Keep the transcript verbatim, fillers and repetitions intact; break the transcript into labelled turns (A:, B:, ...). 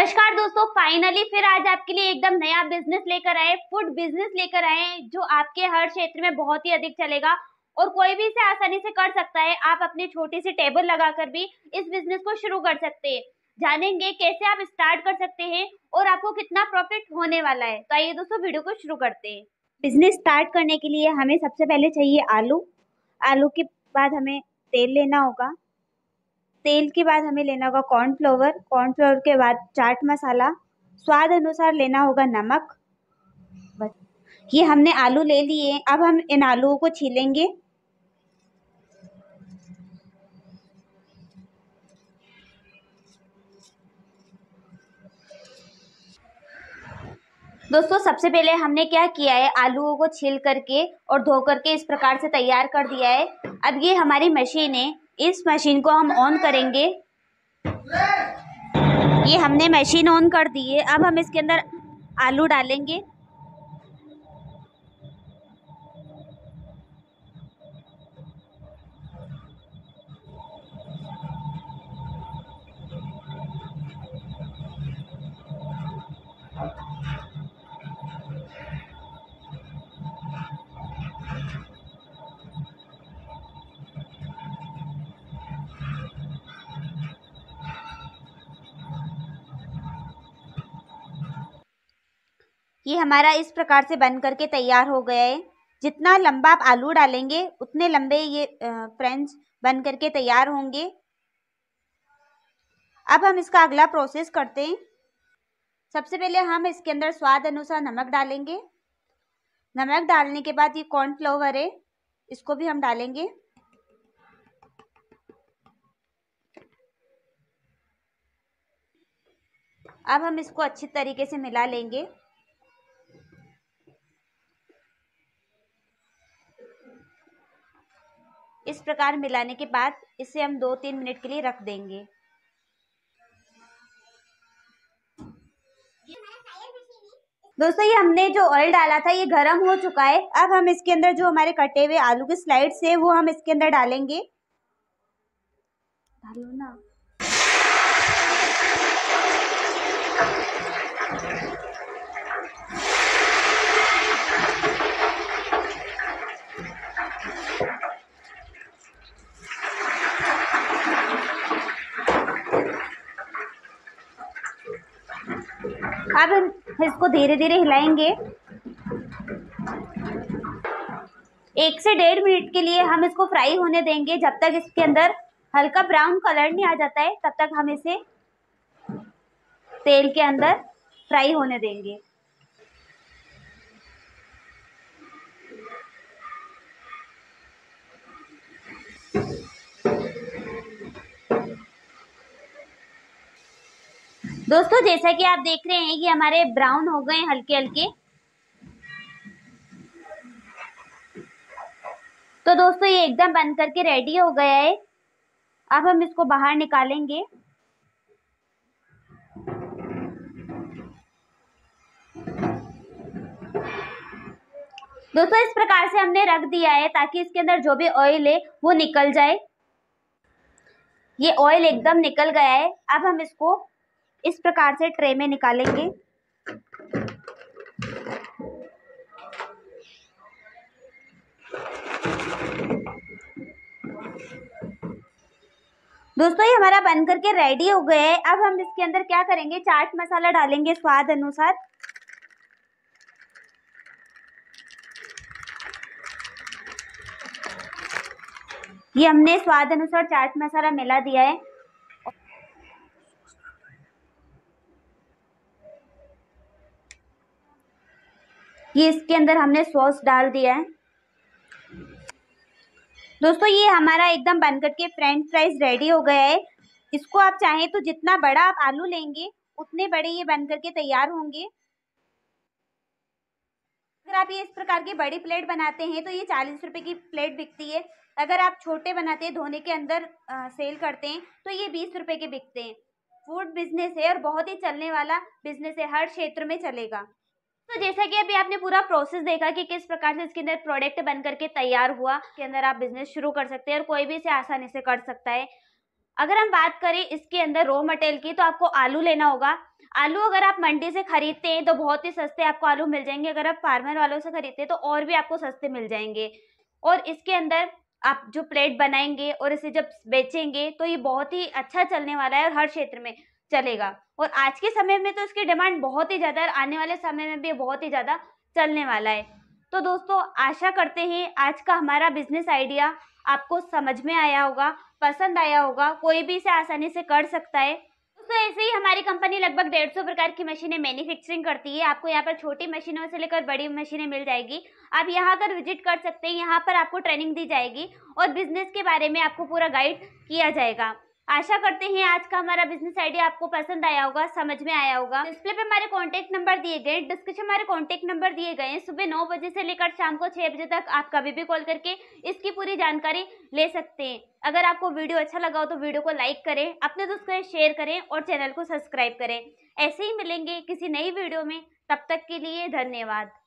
A: नमस्कार दोस्तों, फाइनली फिर आज आपके लिए एकदम नया बिजनेस लेकर आए, फूड बिजनेस लेकर आए हैं जो आपके हर क्षेत्र में बहुत ही अधिक चलेगा और कोई भी इसे आसानी से कर सकता है। आप अपनी छोटी सी टेबल लगाकर भी इस बिजनेस को शुरू कर सकते हैं। जानेंगे कैसे आप स्टार्ट कर सकते हैं और आपको कितना प्रॉफिट होने वाला है। तो आइए दोस्तों, वीडियो को शुरू करते हैं। बिजनेस स्टार्ट करने के लिए हमें सबसे पहले चाहिए आलू। आलू के बाद हमें तेल लेना होगा। तेल के बाद हमें लेना होगा कॉर्नफ्लोवर। कॉर्नफ्लोवर के बाद चाट मसाला, स्वाद अनुसार लेना होगा नमक। बस ये हमने आलू ले लिए। अब हम इन आलूओं को छीलेंगे। दोस्तों सबसे पहले हमने क्या किया है, आलूओं को छील करके और धो करके इस प्रकार से तैयार कर दिया है। अब ये हमारी मशीन है, इस मशीन को हम ऑन करेंगे। ये हमने मशीन ऑन कर दी है। अब हम इसके अंदर आलू डालेंगे। ये हमारा इस प्रकार से बन करके तैयार हो गया है। जितना लंबा आप आलू डालेंगे उतने लंबे ये फ्रेंच बन करके तैयार होंगे। अब हम इसका अगला प्रोसेस करते हैं। सबसे पहले हम इसके अंदर स्वाद अनुसार नमक डालेंगे। नमक डालने के बाद ये कॉर्नफ्लोवर है, इसको भी हम डालेंगे। अब हम इसको अच्छी तरीके से मिला लेंगे। इस प्रकार मिलाने के बाद इसे हम दो तीन मिनट के लिए रख देंगे। दोस्तों ये हमने जो ऑयल डाला था ये गरम हो चुका है। अब हम इसके अंदर जो हमारे कटे हुए आलू के स्लाइड्स है वो हम इसके अंदर डालेंगे। डालो ना। अब हम इसको धीरे धीरे हिलाएंगे। एक से डेढ़ मिनट के लिए हम इसको फ्राई होने देंगे। जब तक इसके अंदर हल्का ब्राउन कलर नहीं आ जाता है तब तक हम इसे तेल के अंदर फ्राई होने देंगे। दोस्तों जैसा कि आप देख रहे हैं कि हमारे ब्राउन हो गए हल्के हल्के। तो दोस्तों ये एकदम बन करके रेडी हो गया है। अब हम इसको बाहर निकालेंगे। दोस्तों इस प्रकार से हमने रख दिया है ताकि इसके अंदर जो भी ऑयल है वो निकल जाए। ये ऑयल एकदम निकल गया है। अब हम इसको इस प्रकार से ट्रे में निकालेंगे। दोस्तों ये हमारा बन करके रेडी हो गया है। अब हम इसके अंदर क्या करेंगे, चाट मसाला डालेंगे स्वाद अनुसार। ये हमने स्वाद अनुसार चाट मसाला मिला दिया है। ये इसके अंदर हमने सॉस डाल दिया है। दोस्तों ये हमारा एकदम बनकर के फ्रेंच फ्राइज रेडी हो गया है। इसको आप चाहें तो जितना बड़ा आप आलू लेंगे उतने बड़े ये बनकर के तैयार होंगे। अगर आप ये इस प्रकार की बड़ी प्लेट बनाते हैं तो ये चालीस रुपए की प्लेट बिकती है। अगर आप छोटे बनाते हैं, धोने के अंदर आ, सेल करते हैं तो ये बीस रुपए के बिकते हैं। फूड बिजनेस है और बहुत ही चलने वाला बिजनेस है, हर क्षेत्र में चलेगा। तो जैसा कि अभी आपने पूरा प्रोसेस देखा कि किस प्रकार से इसके अंदर प्रोडक्ट बन करके तैयार हुआ, के अंदर आप बिजनेस शुरू कर सकते हैं और कोई भी इसे आसानी से कर सकता है। अगर हम बात करें इसके अंदर रॉ मटेरियल की तो आपको आलू लेना होगा। आलू अगर आप मंडी से खरीदते हैं तो बहुत ही सस्ते आपको आलू मिल जाएंगे, अगर आप फार्मर वालों से खरीदते हैं तो और भी आपको सस्ते मिल जाएंगे। और इसके अंदर आप जो प्लेट बनाएंगे और इसे जब बेचेंगे तो ये बहुत ही अच्छा चलने वाला है और हर क्षेत्र में चलेगा। और आज के समय में तो इसकी डिमांड बहुत ही ज्यादा है, आने वाले समय में भी बहुत ही ज्यादा चलने वाला है। तो दोस्तों आशा करते हैं आज का हमारा बिजनेस आइडिया आपको समझ में आया होगा, पसंद आया होगा, कोई भी इसे आसानी से कर सकता है। तो ऐसे ही हमारी कंपनी लगभग डेढ़ सौ प्रकार की मशीनें मैन्युफैक्चरिंग करती है। आपको यहाँ पर छोटी मशीनों से लेकर बड़ी मशीनें मिल जाएगी। आप यहाँ आकर विजिट कर सकते हैं, यहाँ पर आपको ट्रेनिंग दी जाएगी और बिजनेस के बारे में आपको पूरा गाइड किया जाएगा। आशा करते हैं आज का हमारा बिजनेस आइडिया आपको पसंद आया होगा, समझ में आया होगा। डिस्प्ले पे हमारे कॉन्टेक्ट नंबर दिए गए, डिस्क्रिप्शन हमारे कॉन्टेक्ट नंबर दिए गए हैं। सुबह नौ बजे से लेकर शाम को छह बजे तक आप कभी भी कॉल करके इसकी पूरी जानकारी ले सकते हैं। अगर आपको वीडियो अच्छा लगा हो तो वीडियो को लाइक करें, अपने दोस्तों को शेयर करें और चैनल को सब्सक्राइब करें। ऐसे ही मिलेंगे किसी नई वीडियो में, तब तक के लिए धन्यवाद।